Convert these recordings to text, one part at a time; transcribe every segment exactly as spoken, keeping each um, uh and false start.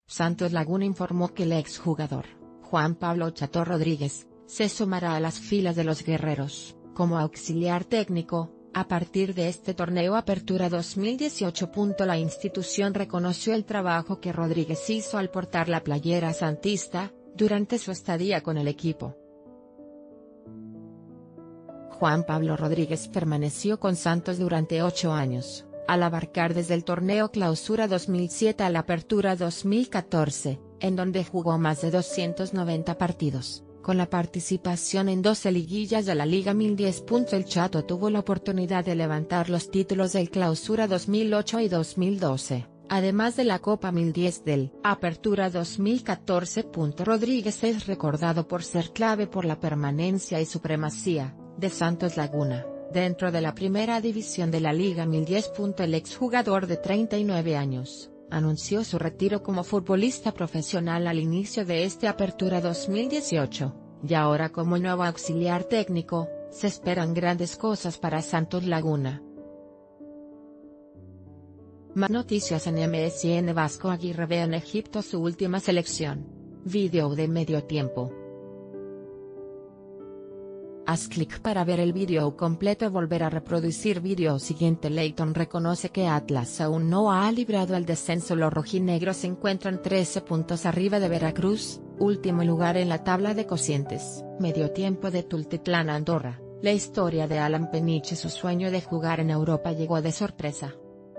Santos Laguna informó que el exjugador, Juan Pablo Chato Rodríguez, se sumará a las filas de los guerreros, como auxiliar técnico, a partir de este torneo Apertura dos mil dieciocho. La institución reconoció el trabajo que Rodríguez hizo al portar la playera santista, durante su estadía con el equipo. Juan Pablo Rodríguez permaneció con Santos durante ocho años, al abarcar desde el torneo Clausura dos mil siete a la Apertura dos mil catorce, en donde jugó más de doscientos noventa partidos, con la participación en doce liguillas de la Liga mil diez. El Chato tuvo la oportunidad de levantar los títulos del Clausura dos mil ocho y dos mil doce, además de la Copa mil diez del Apertura dos mil catorce. Rodríguez es recordado por ser clave por la permanencia y supremacía de Santos Laguna dentro de la primera división de la Liga mil diez. El exjugador de treinta y nueve años anunció su retiro como futbolista profesional al inicio de este Apertura dos mil dieciocho, y ahora como nuevo auxiliar técnico, se esperan grandes cosas para Santos Laguna. Más noticias en M S N. Vasco Aguirre ve en Egipto su última selección. Video de medio tiempo. Haz clic para ver el vídeo completo. Volver a reproducir vídeo siguiente. Leyton reconoce que Atlas aún no ha librado el descenso. Los rojinegros se encuentran trece puntos arriba de Veracruz, último lugar en la tabla de cocientes. Medio tiempo de Tultitlán, Andorra. La historia de Alan Peniche. Su sueño de jugar en Europa llegó de sorpresa.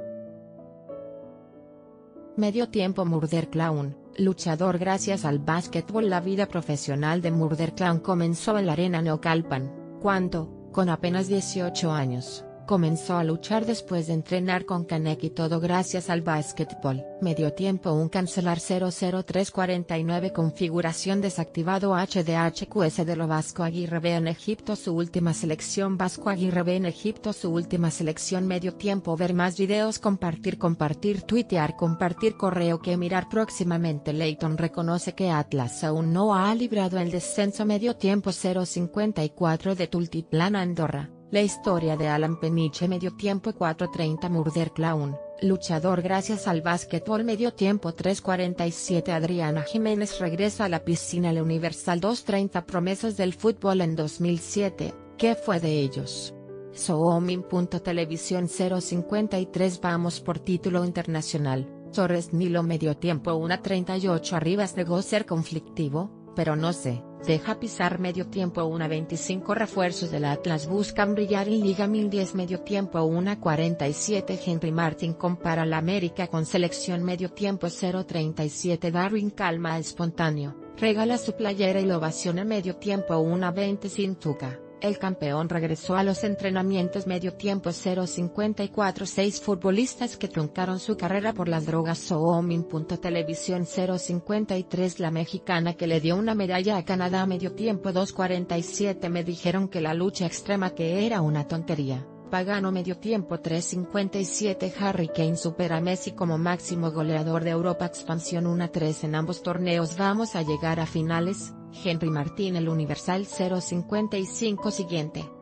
Medio tiempo. Murder Clown, luchador. Gracias al básquetbol, la vida profesional de Murder Clown comenzó en la arena Naucalpan, cuando, con apenas dieciocho años, comenzó a luchar después de entrenar con Canek, y todo gracias al básquetbol. Medio tiempo. Un cancelar cero cero tres cuarenta y nueve. Configuración desactivado. H D H Q S de lo Vasco Aguirre ve en Egipto su última selección. Vasco Aguirre ve en Egipto su última selección. Medio tiempo. Ver más videos. Compartir compartir tuitear compartir correo que mirar próximamente. Leyton reconoce que Atlas aún no ha librado el descenso. Medio tiempo. cero cincuenta y cuatro de Tultitlán, Andorra. La historia de Alan Peniche. Medio tiempo. cuatro treinta. Murder Clown, luchador. Gracias al básquetbol. Medio tiempo. tres cuarenta y siete. Adriana Jiménez regresa a la piscina. La Universal. dos treinta. Promesas del fútbol en dos mil siete, ¿qué fue de ellos? Soomin. Televisión. cero cincuenta y tres. Vamos por título internacional. Torres Nilo. Medio tiempo. uno treinta y ocho. Arribas negó ser conflictivo, pero no se deja pisar. Medio tiempo. uno veinticinco. Refuerzos del Atlas buscan brillar en Liga mil diez. Medio tiempo. uno cuarenta y siete. Henry Martin compara la América con selección. Medio tiempo. cero treinta y siete. Darwin Calma espontáneo, regala su playera y lo ovaciona. Medio tiempo. uno veinte. Sin Tuca, el campeón regresó a los entrenamientos. Medio tiempo. cero cincuenta y cuatro. Seis futbolistas que truncaron su carrera por las drogas. Soomin. Televisión. cero cincuenta y tres. La mexicana que le dio una medalla a Canadá. Medio tiempo. dos cuarenta y siete. Me dijeron que la lucha extrema que era una tontería. Pagano. Medio tiempo. tres cincuenta y siete. Harry Kane supera a Messi como máximo goleador de Europa. Expansión. uno tres. En ambos torneos vamos a llegar a finales. Henry Martin. El Universal. cero cincuenta y cinco. Siguiente.